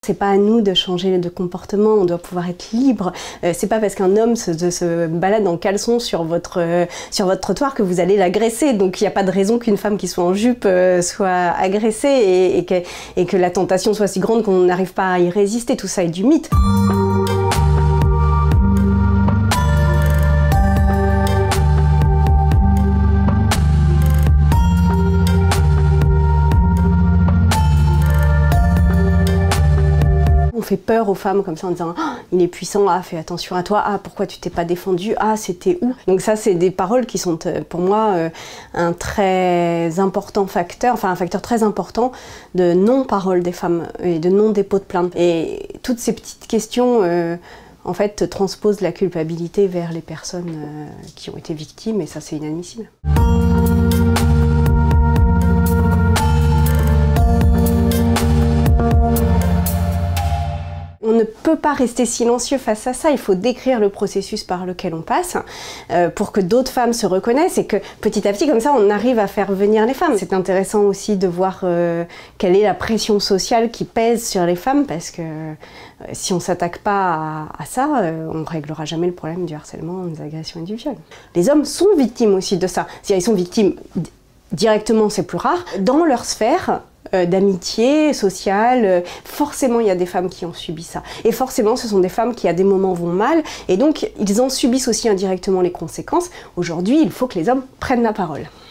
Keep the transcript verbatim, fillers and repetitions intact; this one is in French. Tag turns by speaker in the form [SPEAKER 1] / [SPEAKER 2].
[SPEAKER 1] C'est pas à nous de changer de comportement, on doit pouvoir être libre. Euh, c'est pas parce qu'un homme se, se, se balade en caleçon sur votre, euh, sur votre trottoir que vous allez l'agresser. Donc il n'y a pas de raison qu'une femme qui soit en jupe euh, soit agressée et, et, que, et que la tentation soit si grande qu'on n'arrive pas à y résister. Tout ça est du mythe. On fait peur aux femmes comme ça en disant ah, il est puissant, ah, fais attention à toi, ah, pourquoi tu t'es pas défendu, ah, c'était où? Donc ça, c'est des paroles qui sont pour moi euh, un très important facteur, enfin un facteur très important de non-parole des femmes et de non-dépôt de plainte. Et toutes ces petites questions euh, en fait transposent la culpabilité vers les personnes euh, qui ont été victimes et ça, c'est inadmissible. On ne peut pas rester silencieux face à ça, il faut décrire le processus par lequel on passe euh, pour que d'autres femmes se reconnaissent et que petit à petit comme ça on arrive à faire venir les femmes. C'est intéressant aussi de voir euh, quelle est la pression sociale qui pèse sur les femmes parce que euh, si on ne s'attaque pas à, à ça, euh, on ne réglera jamais le problème du harcèlement, des agressions et du viol. Les hommes sont victimes aussi de ça, c'est-à-dire ils sont victimes directement, c'est plus rare, dans leur sphère Euh, d'amitié sociale, euh, forcément il y a des femmes qui ont subi ça. Et forcément ce sont des femmes qui à des moments vont mal et donc ils en subissent aussi indirectement les conséquences. Aujourd'hui il faut que les hommes prennent la parole.